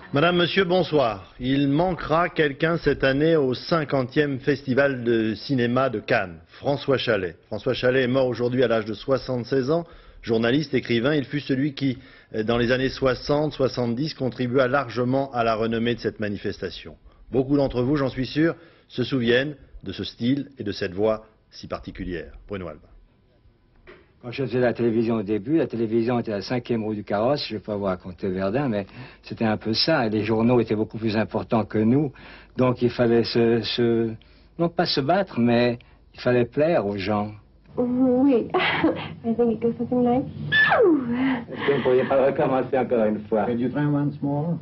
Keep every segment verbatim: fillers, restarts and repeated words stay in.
Madame, Monsieur, bonsoir. Il manquera quelqu'un cette année au cinquantième Festival de cinéma de Cannes, François Chalais. François Chalais est mort aujourd'hui à l'âge de soixante-seize ans. Journaliste, écrivain, il fut celui qui, dans les années soixante soixante-dix, contribua largement à la renommée de cette manifestation. Beaucoup d'entre vous, j'en suis sûr, se souviennent de ce style et de cette voix si particulière. Bruno Alba. Quand je faisais la télévision au début, la télévision était la cinquième roue du carrosse. Je ne vais pas vous raconter Verdun, mais c'était un peu ça. Et les journaux étaient beaucoup plus importants que nous. Donc il fallait se, se... non pas se battre, mais il fallait plaire aux gens. Oui. I think it goes something like... Est-ce que vous ne pourriez pas recommencer encore une fois? Could you try once more?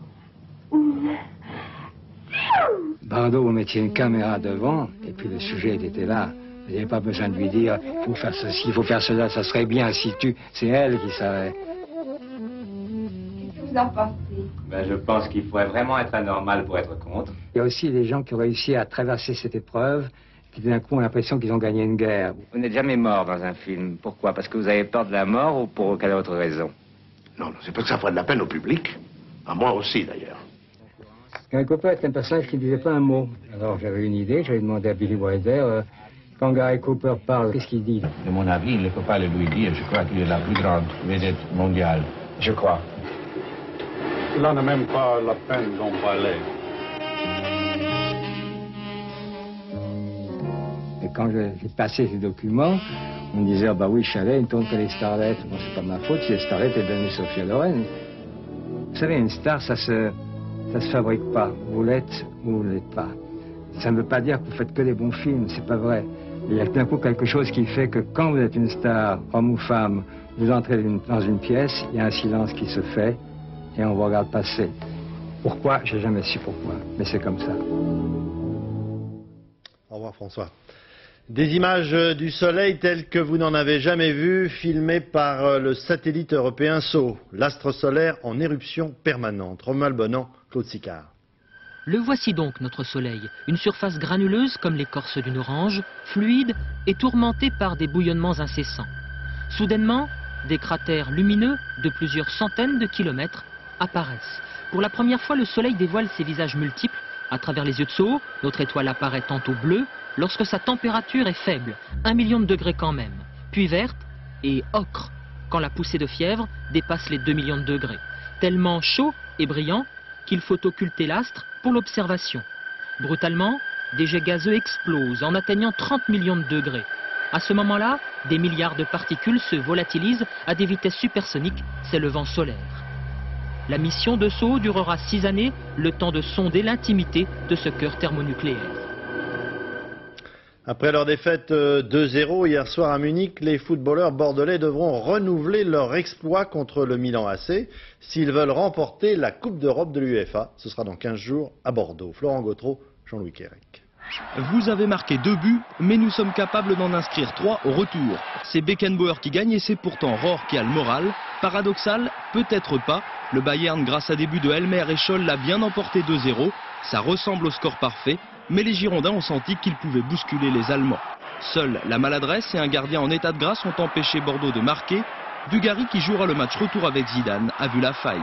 Bardot, vous mettiez une caméra devant, et puis le sujet était là. Vous n'avez pas besoin de lui dire, il faut faire ceci, il faut faire cela, ça serait bien si tu... C'est elle qui savait. Qu'est-ce que vous en pensez? Ben, je pense qu'il faudrait vraiment être anormal pour être contre. Il y a aussi des gens qui ont réussi à traverser cette épreuve, qui d'un coup ont l'impression qu'ils ont gagné une guerre. Vous n'êtes jamais mort dans un film. Pourquoi? Parce que vous avez peur de la mort ou pour quelle autre raison? Non, non, c'est parce que ça ferait de la peine au public. À moi aussi, d'ailleurs. Un copain était un personnage qui ne disait pas un mot. Alors j'avais une idée, j'avais demandé à Billy Wilder, euh, quand Gary Cooper parle, qu'est-ce qu'il dit? De mon avis, il ne faut pas le lui dire. Je crois qu'il est la plus grande vedette mondiale. Je crois. Cela n'est même pas la peine d'en parler. Et quand j'ai passé ces documents, on me disait, ah bah oui, Chalais, il ne tourne que les starlettes. Bon, c'est pas ma faute si les starlettes est devenue Sophia Loren. Vous savez, une star, ça se, ça se fabrique pas. Vous l'êtes ou vous ne l'êtes pas. Ça ne veut pas dire que vous faites que des bons films, c'est pas vrai. Il y a d'un coup quelque chose qui fait que quand vous êtes une star, homme ou femme, vous entrez dans une pièce, il y a un silence qui se fait et on vous regarde passer. Pourquoi? J'ai jamais su pourquoi, mais c'est comme ça. Au revoir François. Des images du soleil telles que vous n'en avez jamais vues, filmées par le satellite européen S O, l'astre solaire en éruption permanente. Romuald Bonan, Claude Sicard. Le voici donc notre soleil, une surface granuleuse comme l'écorce d'une orange, fluide et tourmentée par des bouillonnements incessants. Soudainement, des cratères lumineux de plusieurs centaines de kilomètres apparaissent. Pour la première fois, le soleil dévoile ses visages multiples. À travers les yeux de Soho, notre étoile apparaît tantôt bleue, lorsque sa température est faible, un million de degrés quand même, puis verte et ocre, quand la poussée de fièvre dépasse les deux millions de degrés. Tellement chaud et brillant qu'il faut occulter l'astre pour l'observation. Brutalement, des jets gazeux explosent en atteignant trente millions de degrés. À ce moment-là, des milliards de particules se volatilisent à des vitesses supersoniques, c'est le vent solaire. La mission de Soho durera six années, le temps de sonder l'intimité de ce cœur thermonucléaire. Après leur défaite deux zéro hier soir à Munich, les footballeurs bordelais devront renouveler leur exploit contre le Milan A C s'ils veulent remporter la Coupe d'Europe de l'UEFA. Ce sera dans quinze jours à Bordeaux. Florent Gautreau, Jean-Louis Quérec. Vous avez marqué deux buts, mais nous sommes capables d'en inscrire trois au retour. C'est Beckenbauer qui gagne et c'est pourtant Rohr qui a le moral. Paradoxal, peut-être pas. Le Bayern, grâce à des buts de Helmer et Scholl, l'a bien emporté deux zéro. Ça ressemble au score parfait, mais les Girondins ont senti qu'ils pouvaient bousculer les Allemands. Seule la maladresse et un gardien en état de grâce ont empêché Bordeaux de marquer. Dugarry, qui jouera le match retour avec Zidane, a vu la faille.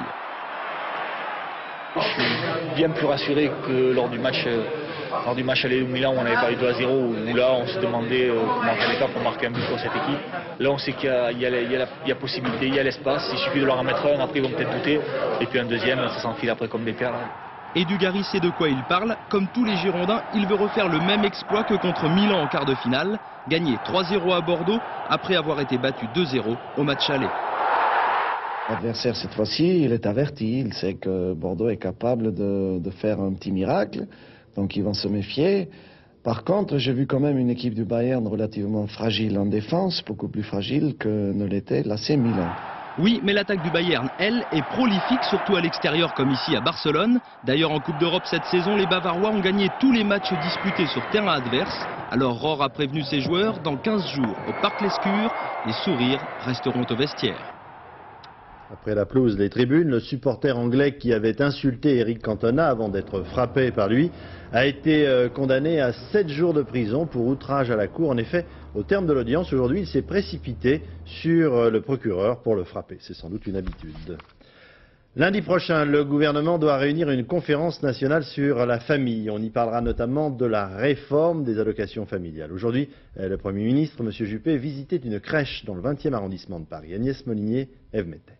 Je suis bien plus rassuré que lors du match, euh, lors du match aller au Milan où on avait parlé de deux à zéro, où là on se demandait euh, comment faire l'écart pour marquer un but pour cette équipe. Là on sait qu'il y a, il y a, il y a, la, il y a possibilité, il y a l'espace, il suffit de leur en mettre un, après ils vont peut-être douter, et puis un deuxième, ça s'enfile après comme des perles. Et Dugarry sait de quoi il parle. Comme tous les Girondins, il veut refaire le même exploit que contre Milan en quart de finale, gagner trois zéro à Bordeaux après avoir été battu deux zéro au match aller. L'adversaire, cette fois-ci, il est averti. Il sait que Bordeaux est capable de, de faire un petit miracle. Donc, ils vont se méfier. Par contre, j'ai vu quand même une équipe du Bayern relativement fragile en défense, beaucoup plus fragile que ne l'était l'A C Milan. Oui, mais l'attaque du Bayern, elle, est prolifique, surtout à l'extérieur comme ici à Barcelone. D'ailleurs, en Coupe d'Europe cette saison, les Bavarois ont gagné tous les matchs disputés sur terrain adverse. Alors Rohr a prévenu ses joueurs, dans quinze jours, au Parc Lescure, les sourires resteront au vestiaire. Après la pelouse des tribunes, le supporter anglais qui avait insulté Eric Cantona avant d'être frappé par lui a été euh, condamné à sept jours de prison pour outrage à la cour. En effet, au terme de l'audience, aujourd'hui, il s'est précipité sur euh, le procureur pour le frapper. C'est sans doute une habitude. Lundi prochain, le gouvernement doit réunir une conférence nationale sur la famille. On y parlera notamment de la réforme des allocations familiales. Aujourd'hui, le Premier ministre, M. Juppé, visitait une crèche dans le vingtième arrondissement de Paris. Agnès Molinier, Ève Mettet.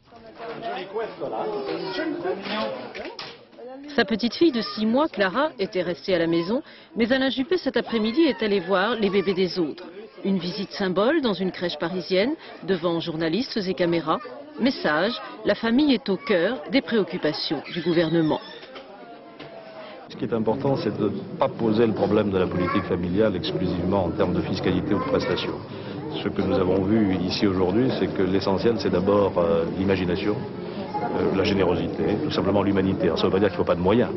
Sa petite fille de six mois, Clara, était restée à la maison, mais Alain Juppé cet après-midi est allé voir les bébés des autres. Une visite symbole dans une crèche parisienne, devant journalistes et caméras. Message, la famille est au cœur des préoccupations du gouvernement. Ce qui est important, c'est de ne pas poser le problème de la politique familiale exclusivement en termes de fiscalité ou de prestations. Ce que nous avons vu ici aujourd'hui, c'est que l'essentiel, c'est d'abord euh, l'imagination, euh, la générosité, tout simplement l'humanité. Ça ne veut pas dire qu'il ne faut pas de moyens.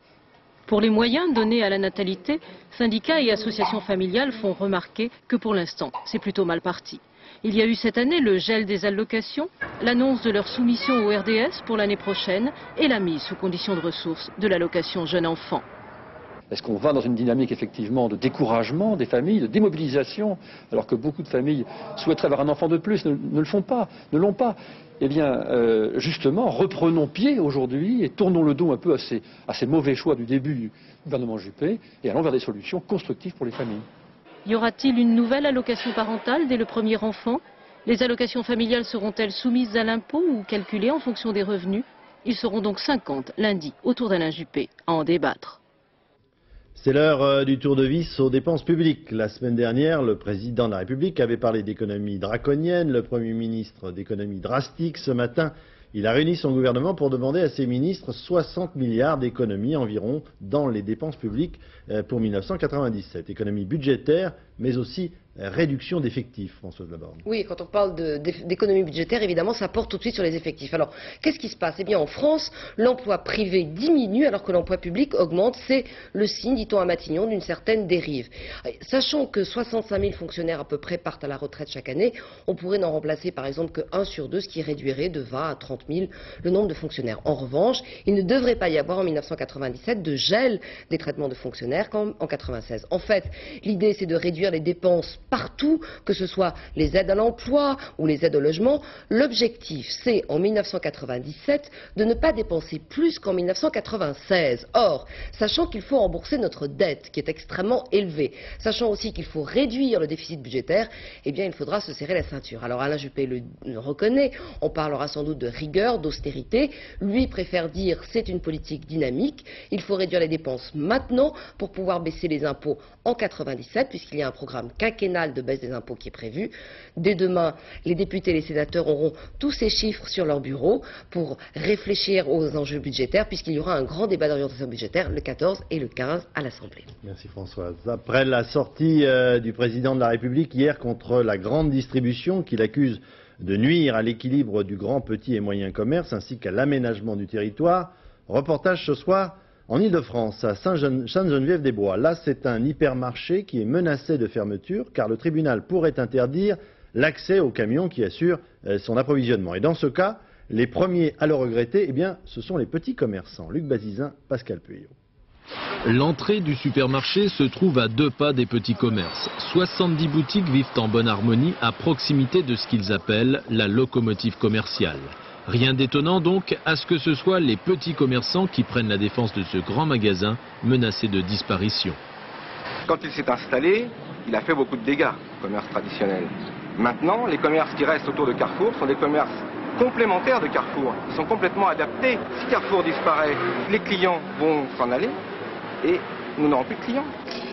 Pour les moyens donnés à la natalité, syndicats et associations familiales font remarquer que pour l'instant, c'est plutôt mal parti. Il y a eu cette année le gel des allocations, l'annonce de leur soumission au R D S pour l'année prochaine et la mise sous condition de ressources de l'allocation jeune enfant. Est-ce qu'on va dans une dynamique effectivement de découragement des familles, de démobilisation, alors que beaucoup de familles souhaiteraient avoir un enfant de plus, ne, ne le font pas, ne l'ont pas? Eh bien, euh, justement, reprenons pied aujourd'hui et tournons le dos un peu à ces, à ces mauvais choix du début du gouvernement Juppé et allons vers des solutions constructives pour les familles. Y aura-t-il une nouvelle allocation parentale dès le premier enfant? Les allocations familiales seront-elles soumises à l'impôt ou calculées en fonction des revenus? Ils seront donc cinquante lundi autour d'Alain Juppé à en débattre. C'est l'heure du tour de vis aux dépenses publiques. La semaine dernière, le président de la République avait parlé d'économie draconienne, le Premier ministre d'économie drastique. Ce matin, il a réuni son gouvernement pour demander à ses ministres soixante milliards d'économies environ dans les dépenses publiques pour mille neuf cent quatre-vingt-dix-sept. Économie budgétaire, mais aussi réduction d'effectifs, Françoise Laborde. Oui, quand on parle d'économie budgétaire, évidemment, ça porte tout de suite sur les effectifs. Alors, qu'est-ce qui se passe? Eh bien, en France, l'emploi privé diminue alors que l'emploi public augmente. C'est le signe, dit-on à Matignon, d'une certaine dérive. Sachant que soixante-cinq mille fonctionnaires à peu près partent à la retraite chaque année, on pourrait n'en remplacer par exemple que un sur deux, ce qui réduirait de vingt à trente mille le nombre de fonctionnaires. En revanche, il ne devrait pas y avoir en mille neuf cent quatre-vingt-dix-sept de gel des traitements de fonctionnaires comme en quatre-vingt-seize. En fait, l'idée c'est de réduire les dépenses partout, que ce soit les aides à l'emploi ou les aides au logement. L'objectif, c'est en mille neuf cent quatre-vingt-dix-sept de ne pas dépenser plus qu'en mille neuf cent quatre-vingt-seize. Or, sachant qu'il faut rembourser notre dette, qui est extrêmement élevée, sachant aussi qu'il faut réduire le déficit budgétaire, eh bien, il faudra se serrer la ceinture. Alors, Alain Juppé le, le reconnaît, on parlera sans doute de rigueur, d'austérité. Lui préfère dire c'est une politique dynamique, il faut réduire les dépenses maintenant pour pouvoir baisser les impôts en quatre-vingt-dix-sept, puisqu'il y a un programme quinquennal de baisse des impôts qui est prévu. Dès demain, les députés et les sénateurs auront tous ces chiffres sur leur bureau pour réfléchir aux enjeux budgétaires, puisqu'il y aura un grand débat d'orientation budgétaire le quatorze et le quinze à l'Assemblée. Merci Françoise. Après la sortie euh, du président de la République hier contre la grande distribution qu'il accuse de nuire à l'équilibre du grand, petit et moyen commerce ainsi qu'à l'aménagement du territoire, reportage ce soir en Ile-de-France, à Sainte-Geneviève-des-Bois. Là, c'est un hypermarché qui est menacé de fermeture car le tribunal pourrait interdire l'accès aux camions qui assurent son approvisionnement. Et dans ce cas, les premiers à le regretter, eh bien, ce sont les petits commerçants. Luc Bazizin, Pascal Pueyo. L'entrée du supermarché se trouve à deux pas des petits commerces. soixante-dix boutiques vivent en bonne harmonie à proximité de ce qu'ils appellent la locomotive commerciale. Rien d'étonnant donc à ce que ce soit les petits commerçants qui prennent la défense de ce grand magasin menacé de disparition. Quand il s'est installé, il a fait beaucoup de dégâts, le commerce traditionnel. Maintenant, les commerces qui restent autour de Carrefour sont des commerces complémentaires de Carrefour. Ils sont complètement adaptés. Si Carrefour disparaît, les clients vont s'en aller et nous n'aurons plus de clients.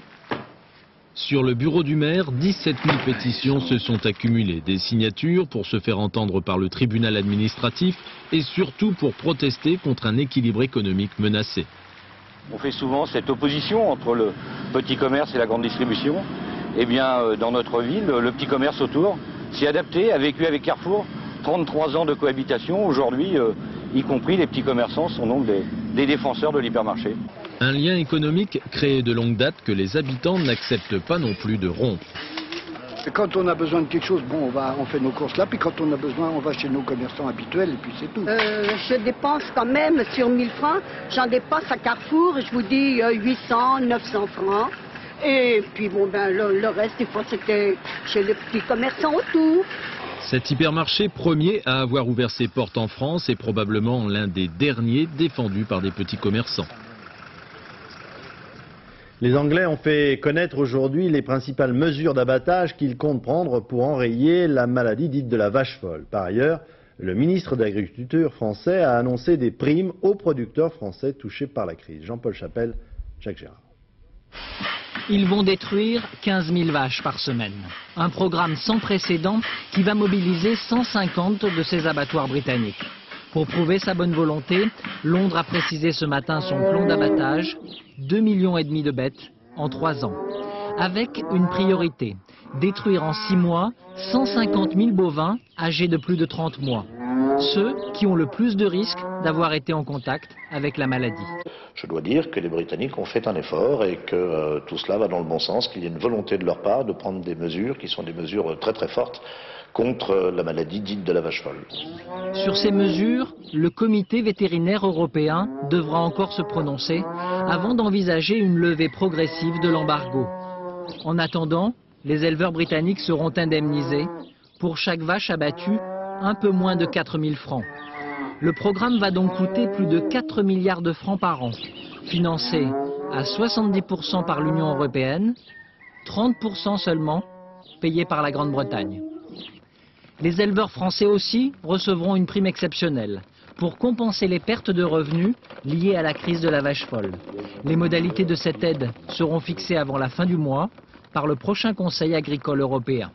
Sur le bureau du maire, dix-sept mille pétitions se sont accumulées. Des signatures pour se faire entendre par le tribunal administratif et surtout pour protester contre un équilibre économique menacé. On fait souvent cette opposition entre le petit commerce et la grande distribution. Eh bien, dans notre ville, le petit commerce autour s'est adapté, a vécu avec Carrefour. trente-trois ans de cohabitation. Aujourd'hui, euh, y compris les petits commerçants sont donc des, des défenseurs de l'hypermarché. Un lien économique créé de longue date que les habitants n'acceptent pas non plus de rompre. Quand on a besoin de quelque chose, bon, on, va, on fait nos courses là, puis quand on a besoin, on va chez nos commerçants habituels, et puis c'est tout. Euh, je dépense quand même sur mille francs, j'en dépense à Carrefour, je vous dis euh, huit cents, neuf cents francs. Et puis bon, ben le, le reste, des fois, c'était chez les petits commerçants autour. Cet hypermarché, premier à avoir ouvert ses portes en France, est probablement l'un des derniers défendus par des petits commerçants. Les Anglais ont fait connaître aujourd'hui les principales mesures d'abattage qu'ils comptent prendre pour enrayer la maladie dite de la vache folle. Par ailleurs, le ministre de l'Agriculture français a annoncé des primes aux producteurs français touchés par la crise. Jean-Paul Chapelle, Jacques Gérard. Ils vont détruire quinze mille vaches par semaine. Un programme sans précédent qui va mobiliser cent cinquante de ces abattoirs britanniques. Pour prouver sa bonne volonté, Londres a précisé ce matin son plan d'abattage, deux millions et demi de bêtes en trois ans. Avec une priorité, détruire en six mois cent cinquante mille bovins âgés de plus de trente mois. Ceux qui ont le plus de risques d'avoir été en contact avec la maladie. Je dois dire que les Britanniques ont fait un effort et que euh, tout cela va dans le bon sens, qu'il y a une volonté de leur part de prendre des mesures qui sont des mesures très très fortes contre la maladie dite de la vache folle. Sur ces mesures, le comité vétérinaire européen devra encore se prononcer avant d'envisager une levée progressive de l'embargo. En attendant, les éleveurs britanniques seront indemnisés pour chaque vache abattue un peu moins de quatre mille francs. Le programme va donc coûter plus de quatre milliards de francs par an, financé à soixante-dix pour cent par l'Union européenne, trente pour cent seulement payé par la Grande-Bretagne. Les éleveurs français aussi recevront une prime exceptionnelle pour compenser les pertes de revenus liées à la crise de la vache folle. Les modalités de cette aide seront fixées avant la fin du mois par le prochain Conseil agricole européen.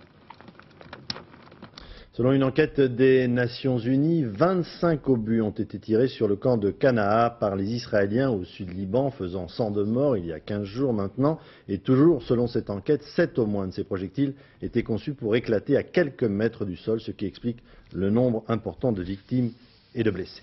Selon une enquête des Nations Unies, vingt-cinq obus ont été tirés sur le camp de Canaa par les Israéliens au sud-Liban, faisant cent deux morts il y a quinze jours maintenant. Et toujours, selon cette enquête, sept au moins de ces projectiles étaient conçus pour éclater à quelques mètres du sol, ce qui explique le nombre important de victimes et de blessés.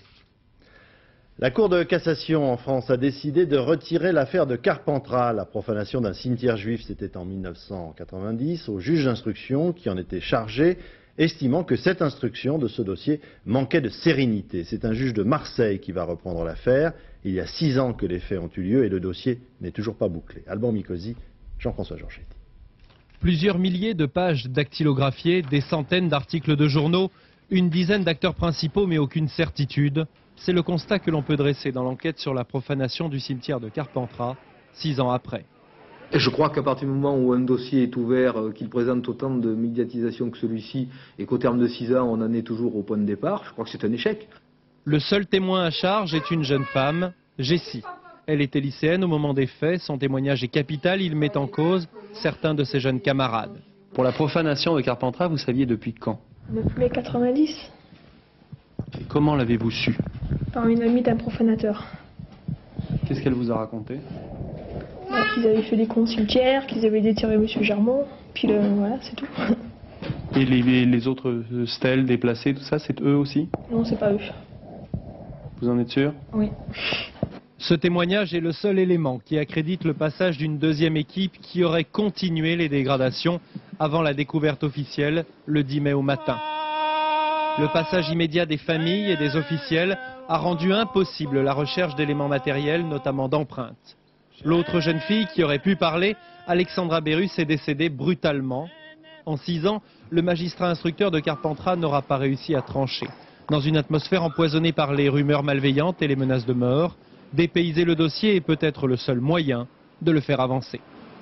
La Cour de cassation en France a décidé de retirer l'affaire de Carpentras, la profanation d'un cimetière juif, c'était en mille neuf cent quatre-vingt-dix, au juge d'instruction qui en était chargé, estimant que cette instruction de ce dossier manquait de sérénité. C'est un juge de Marseille qui va reprendre l'affaire. Il y a six ans que les faits ont eu lieu et le dossier n'est toujours pas bouclé. Alban Mikosi, Jean-François Georgetti. Plusieurs milliers de pages dactylographiées, des centaines d'articles de journaux, une dizaine d'acteurs principaux mais aucune certitude. C'est le constat que l'on peut dresser dans l'enquête sur la profanation du cimetière de Carpentras, six ans après. Et je crois qu'à partir du moment où un dossier est ouvert, euh, qu'il présente autant de médiatisation que celui-ci, et qu'au terme de six ans, on en est toujours au point de départ, je crois que c'est un échec. Le seul témoin à charge est une jeune femme, Jessie. Elle était lycéenne au moment des faits, son témoignage est capital, il met en cause certains de ses jeunes camarades. Pour la profanation de Carpentras, vous saviez depuis quand? Depuis mai quatre-vingt-dix. Et comment l'avez-vous su? Par une amie d'un profanateur. Qu'est-ce qu'elle vous a raconté? Bah, qu'ils avaient fait des comptes cimetières, qu'ils avaient déterré M. Germont, puis le, voilà, c'est tout. Et les, les autres stèles déplacées, tout ça, c'est eux aussi? Non, c'est pas eux. Vous en êtes sûr? Oui. Ce témoignage est le seul élément qui accrédite le passage d'une deuxième équipe qui aurait continué les dégradations avant la découverte officielle le dix mai au matin. Le passage immédiat des familles et des officiels a rendu impossible la recherche d'éléments matériels, notamment d'empreintes. L'autre jeune fille qui aurait pu parler, Alexandra Bérus, est décédée brutalement. En six ans, le magistrat instructeur de Carpentras n'aura pas réussi à trancher. Dans une atmosphère empoisonnée par les rumeurs malveillantes et les menaces de mort, dépayser le dossier est peut-être le seul moyen de le faire avancer.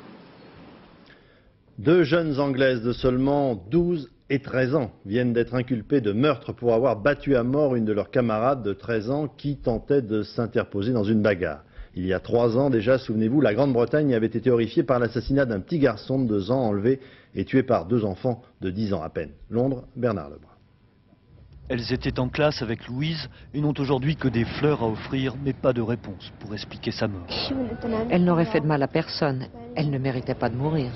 Deux jeunes Anglaises de seulement douze et treize ans viennent d'être inculpées de meurtre pour avoir battu à mort une de leurs camarades de treize ans qui tentait de s'interposer dans une bagarre. Il y a trois ans déjà, souvenez-vous, la Grande-Bretagne avait été horrifiée par l'assassinat d'un petit garçon de deux ans enlevé et tué par deux enfants de dix ans à peine. Londres, Bernard Lebrun. Elles étaient en classe avec Louise et n'ont aujourd'hui que des fleurs à offrir, mais pas de réponse pour expliquer sa mort. Elle n'aurait fait de mal à personne. Elle ne méritait pas de mourir.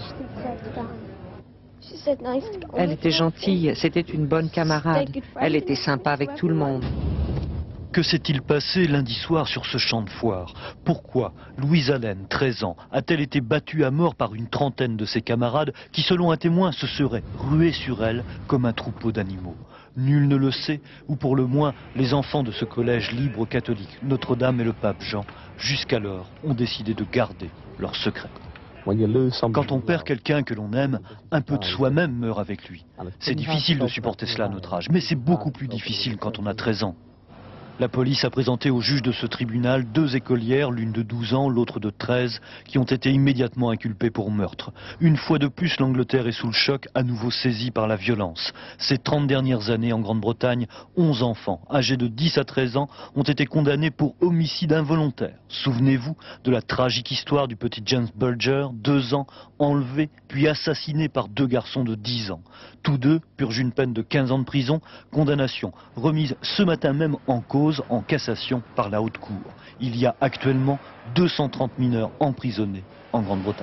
Elle était gentille, c'était une bonne camarade. Elle était sympa avec tout le monde. Que s'est-il passé lundi soir sur ce champ de foire? Pourquoi Louise Allen, treize ans, a-t-elle été battue à mort par une trentaine de ses camarades qui, selon un témoin, se seraient rués sur elle comme un troupeau d'animaux? Nul ne le sait, ou pour le moins les enfants de ce collège libre catholique, Notre-Dame et le pape Jean, jusqu'alors, ont décidé de garder leur secret. Quand on perd quelqu'un que l'on aime, un peu de soi-même meurt avec lui. C'est difficile de supporter cela à notre âge, mais c'est beaucoup plus difficile quand on a treize ans. La police a présenté au juge de ce tribunal deux écolières, l'une de douze ans, l'autre de treize, qui ont été immédiatement inculpées pour meurtre. Une fois de plus, l'Angleterre est sous le choc, à nouveau saisie par la violence. Ces trente dernières années en Grande-Bretagne, onze enfants, âgés de dix à treize ans, ont été condamnés pour homicide involontaire. Souvenez-vous de la tragique histoire du petit James Bulger, deux ans, enlevé, puis assassiné par deux garçons de dix ans. Tous deux purgent une peine de quinze ans de prison, condamnation remise ce matin même en cause en cassation par la Haute Cour. Il y a actuellement deux cent trente mineurs emprisonnés en Grande-Bretagne.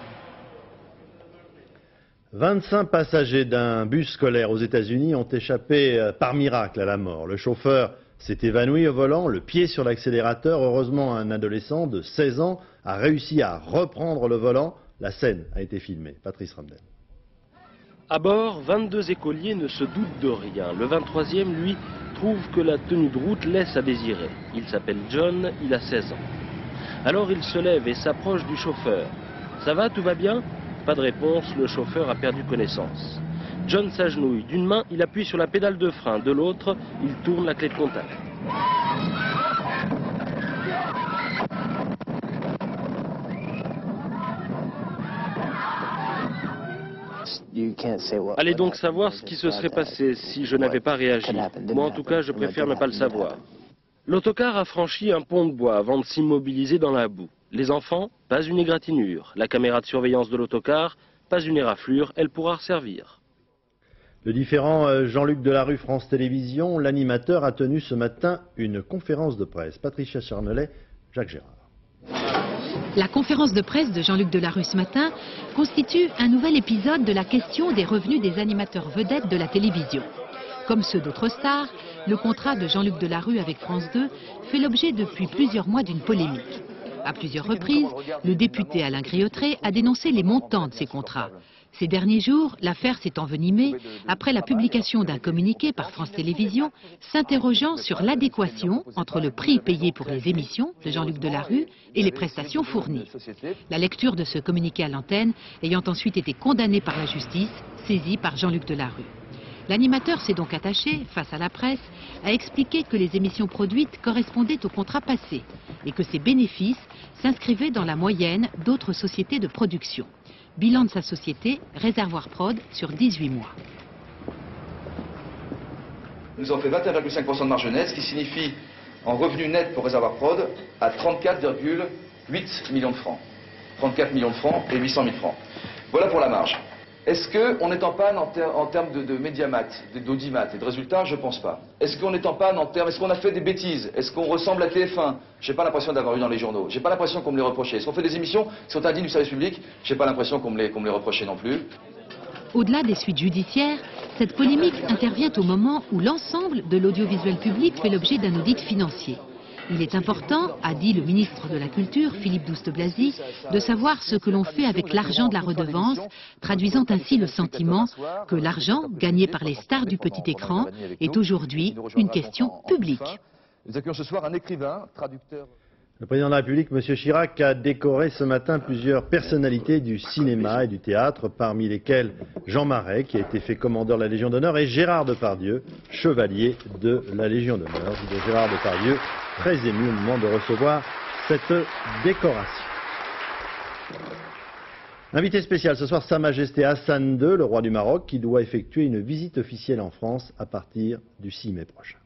vingt-cinq passagers d'un bus scolaire aux États-Unis ont échappé par miracle à la mort. Le chauffeur s'est évanoui au volant, le pied sur l'accélérateur. Heureusement, un adolescent de seize ans a réussi à reprendre le volant. La scène a été filmée. Patrice Ramden. À bord, vingt-deux écoliers ne se doutent de rien. Le vingt-troisième, lui, trouve que la tenue de route laisse à désirer. Il s'appelle John, il a seize ans. Alors il se lève et s'approche du chauffeur. « Ça va, tout va bien ?» Pas de réponse, le chauffeur a perdu connaissance. John s'agenouille. D'une main, il appuie sur la pédale de frein. De l'autre, il tourne la clé de contact. Allez donc savoir ce qui se serait passé si je n'avais pas réagi. Moi en tout cas, je préfère ne pas le savoir. L'autocar a franchi un pont de bois avant de s'immobiliser dans la boue. Les enfants, pas une égratignure. La caméra de surveillance de l'autocar, pas une éraflure, elle pourra servir. Le différent Jean-Luc Delarue, France Télévisions, l'animateur a tenu ce matin une conférence de presse. Patricia Charnelet, Jacques Gérard. La conférence de presse de Jean-Luc Delarue ce matin constitue un nouvel épisode de la question des revenus des animateurs vedettes de la télévision. Comme ceux d'autres stars, le contrat de Jean-Luc Delarue avec France deux fait l'objet depuis plusieurs mois d'une polémique. À plusieurs reprises, le député Alain Griotret a dénoncé les montants de ces contrats. Ces derniers jours, l'affaire s'est envenimée après la publication d'un communiqué par France Télévisions s'interrogeant sur l'adéquation entre le prix payé pour les émissions de Jean-Luc Delarue et les prestations fournies. La lecture de ce communiqué à l'antenne ayant ensuite été condamnée par la justice, saisie par Jean-Luc Delarue. L'animateur s'est donc attaché, face à la presse, à expliquer que les émissions produites correspondaient au contrat passé et que ces bénéfices s'inscrivaient dans la moyenne d'autres sociétés de production. Bilan de sa société, Réservoir Prod, sur dix-huit mois. Nous avons fait vingt et un virgule cinq pour cent de marge nette, ce qui signifie en revenu net pour Réservoir Prod à trente-quatre virgule huit millions de francs. trente-quatre millions de francs et huit cent mille francs. Voilà pour la marge. Est-ce qu'on est en panne en, ter en termes de, de médiamat, d'audimat et de résultats? Je ne pense pas. Est-ce qu'on est en panne en termes... Est-ce qu'on a fait des bêtises? Est-ce qu'on ressemble à T F un? Je n'ai pas l'impression d'avoir eu dans les journaux. Je n'ai pas l'impression qu'on me les reprochait. Est-ce qu'on fait des émissions qui sont indignes du service public? Je n'ai pas l'impression qu'on me, les, qu'on me les reprochait non plus. Au-delà des suites judiciaires, cette polémique intervient au moment où l'ensemble de l'audiovisuel public fait l'objet d'un audit financier. Il est important, a dit le ministre de la Culture, Philippe Douste-Blazy, de savoir ce que l'on fait avec l'argent de la redevance, traduisant ainsi le sentiment que l'argent gagné par les stars du petit écran est aujourd'hui une question publique. Nous accueillons ce soir un écrivain, traducteur... Le président de la République, M. Chirac, a décoré ce matin plusieurs personnalités du cinéma et du théâtre, parmi lesquelles Jean Marais, qui a été fait commandeur de la Légion d'honneur, et Gérard Depardieu, chevalier de la Légion d'honneur. De Gérard Depardieu, très ému au moment de recevoir cette décoration. Invité spécial ce soir, Sa Majesté Hassan deux, le roi du Maroc, qui doit effectuer une visite officielle en France à partir du six mai prochain.